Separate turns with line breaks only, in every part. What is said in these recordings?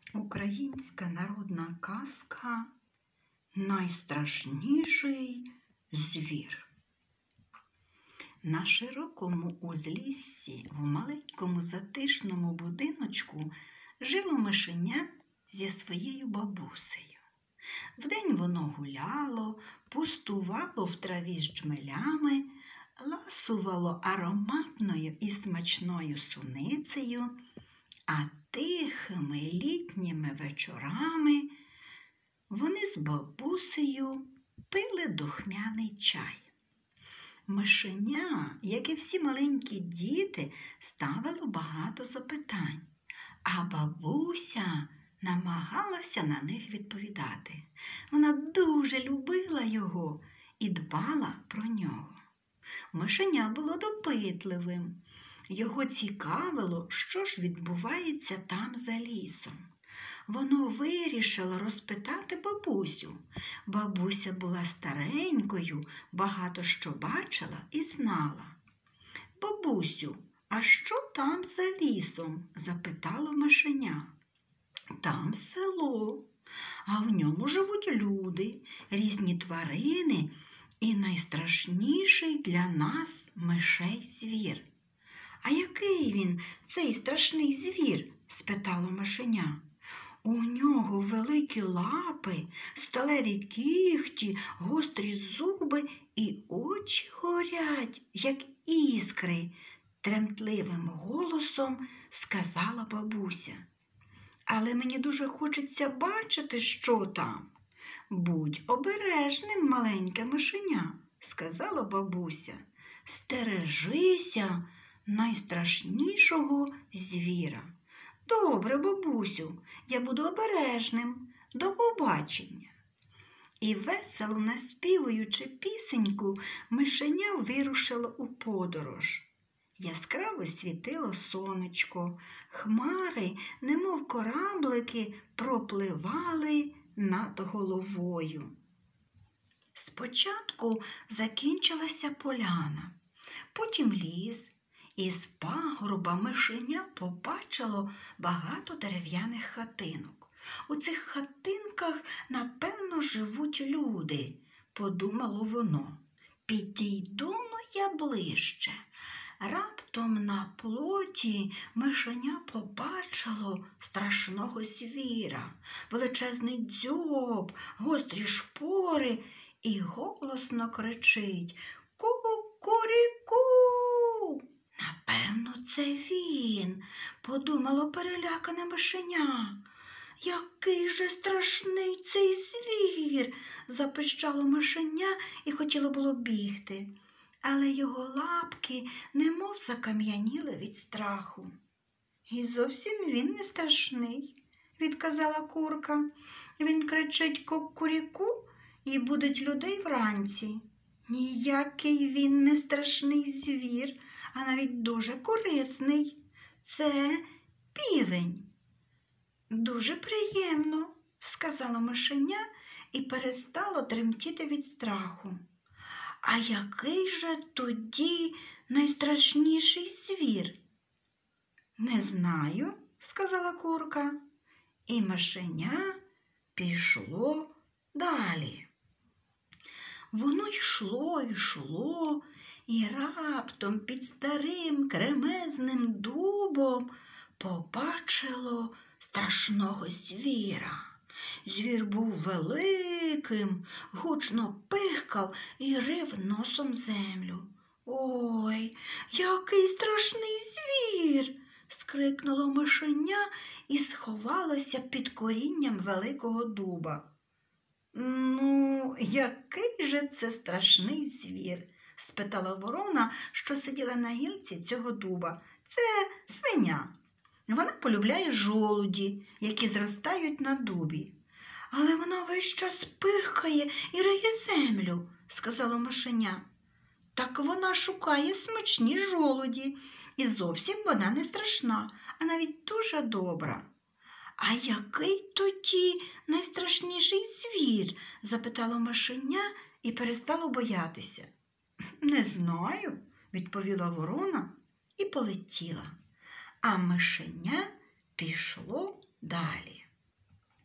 Українська народна казка «Найстрашніший звір». На широкому узліссі в маленькому затишному будиночку жило мишеня зі своєю бабусею. Вдень воно гуляло, пустувало в траві з джмелями, ласувало ароматною і смачною суницею, а тихими літніми вечорами вони з бабусею пили духмяний чай. Мишеня, як і всі маленькі діти, ставило багато запитань, а бабуся намагалася на них відповідати. Вона дуже любила його і дбала про нього. Мишеня було допитливим. Його цікавило, що ж відбувається там за лісом. Воно вирішило розпитати бабусю. Бабуся була старенькою, багато що бачила і знала. «Бабусю, а що там за лісом?» – запитало мишеня. «Там село, а в ньому живуть люди, різні тварини і найстрашніший для нас мишей звір». «А який він, цей страшний звір?» – спитало мишеня. «У нього великі лапи, сталеві кігті, гострі зуби і очі горять, як іскри», – тремтливим голосом сказала бабуся. «Але мені дуже хочеться бачити, що там». «Будь обережним, маленьке мишеня», – сказала бабуся. «Стережися найстрашнішого звіра». «Добре, бабусю, я буду обережним. До побачення». І весело наспівуючи пісеньку, мишеня вирушило у подорож. Яскраво світило сонечко, хмари, немов кораблики, пропливали над головою. Спочатку закінчилася поляна, потім ліс. Із пагорба мишеня побачило багато дерев'яних хатинок. У цих хатинках, напевно, живуть люди, подумало воно. Підійду-но я ближче. Раптом на плоті мишеня побачило страшного звіра, величезний дзьоб, гострі шпори і голосно кричить: «Ку-ку-рі-ку!» «Напевно, це він», – подумало перелякане мишеня. «Який же страшний цей звір!» – запищало мишеня і хотіло було бігти. Але його лапки немов закам'яніли від страху. «І зовсім він не страшний», – відказала курка. «Він кричить кукуріку і будить людей вранці. Ніякий він не страшний звір, а навіть дуже корисний. Це півень». «Дуже приємно», – сказала мишеня і перестало тремтіти від страху. «А який же тоді найстрашніший звір?» «Не знаю», – сказала курка. І мишеня пішло далі. Воно йшло, і раптом під старим кремезним дубом побачило страшного звіра. Звір був великим, гучно пихкав і рив носом землю. «Ой, який страшний звір!» – скрикнуло мишеня і сховалося під корінням великого дуба. «Ну, який же це страшний звір?» – спитала ворона, що сиділа на гілці цього дуба. «Це свиня. Вона полюбляє жолуді, які зростають на дубі». «Але вона весь час пихкає і риє землю», – сказала мишеня. «Так вона шукає смачні жолуді, і зовсім вона не страшна, а навіть дуже добра». «А який тоді найстрашніший звір?» – запитало мишеня і перестало боятися. «Не знаю», – відповіла ворона і полетіла. А мишеня пішло далі.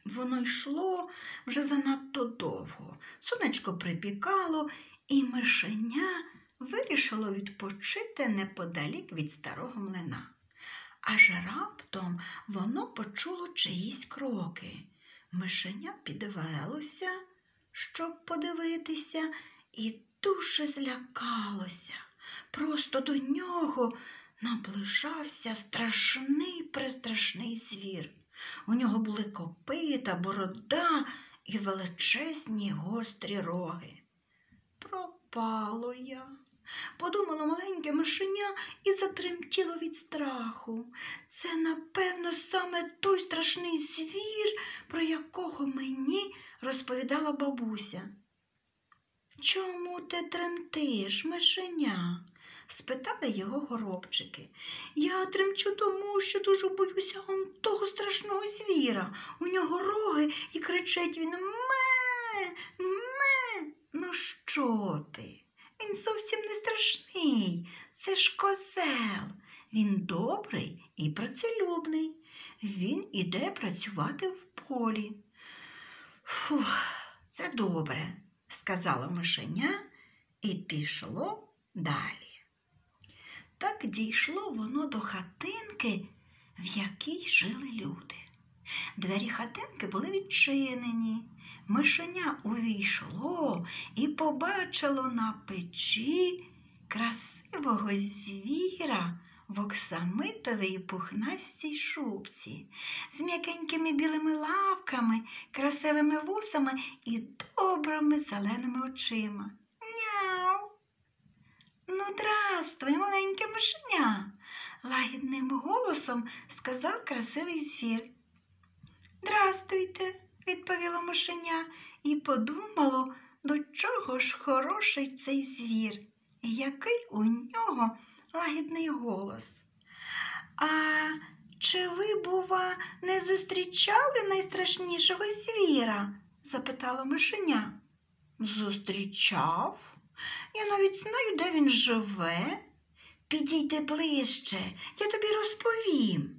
Воно йшло вже занадто довго. Сонечко припікало, і мишеня вирішило відпочити неподалік від старого млина. Аж раптом воно почуло чиїсь кроки. Мишеня підвелося, щоб подивитися, і дуже злякалося. Просто до нього наближався страшний-престрашний звір. У нього були копита, борода і величезні гострі роги. «Пропало я», – подумало маленьке мишеня і затремтіло від страху. Це, напевно, саме той страшний звір, про якого мені розповідала бабуся. «Чому ти тремтиш, мишеня?» – спитали його горобчики. «Я тремчу тому, що дуже боюся того страшного звіра. У нього роги і кричить він: ме, ме. Ну що ти? Він зовсім не страшний. Це ж козел. Він добрий і працелюбний. Він іде працювати в полі». «Фух, це добре», – сказала мишеня і пішло далі. Так дійшло воно до хатинки, в якій жили люди. Двері хатинки були відчинені. Мишеня увійшло і побачило на печі красивого звіра в оксамитовій пухнастій шубці, з м'якенькими білими лапками, красивими вусами і добрими зеленими очима. «Няу!» «Ну, здрастуй, маленьке мишеня!» – лагідним голосом сказав красивий звір. «Здрастуйте!» – відповіло мишеня і подумало, до чого ж хороший цей звір, і який у нього лагідний голос. «А чи ви, бува, не зустрічали найстрашнішого звіра?» – запитало мишеня. «Зустрічав? Я навіть знаю, де він живе. Підійди ближче, я тобі розповім».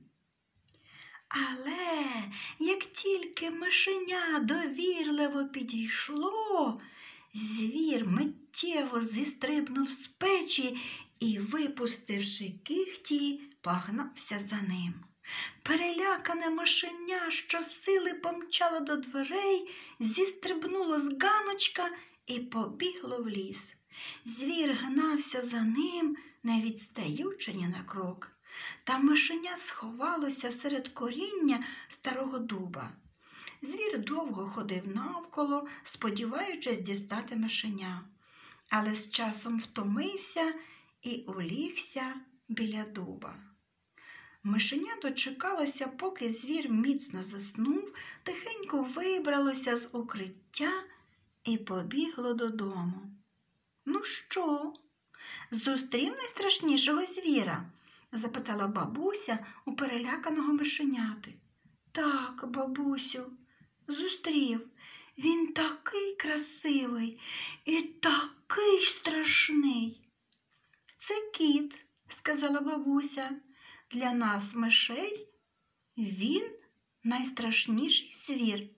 Але як тільки мишеня довірливо підійшло, звір миттєво зістрибнув з печі і, випустивши кігті, погнався за ним. Перелякане мишеня щосили помчало до дверей, зістрибнуло з ганочка і побігло в ліс. Звір гнався за ним, не відстаючи ні на крок. Та мишеня сховалося серед коріння старого дуба. Звір довго ходив навколо, сподіваючись дістати мишеня, але з часом втомився і улігся біля дуба. Мишеня дочекалося, поки звір міцно заснув, тихенько вибралося з укриття і побігло додому. «Ну що, зустрів найстрашнішого звіра?» – запитала бабуся у переляканого мишеняти. «Так, бабусю, зустрів. Він такий красивий і такий страшний». «Це кіт», – сказала бабуся. «Для нас, мишей, він найстрашніший звір».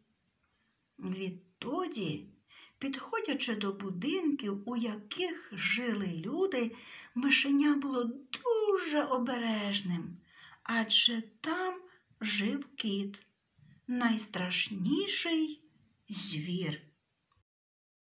Відтоді, підходячи до будинків, у яких жили люди, мишеня було дуже обережним, адже там жив кіт, найстрашніший звір.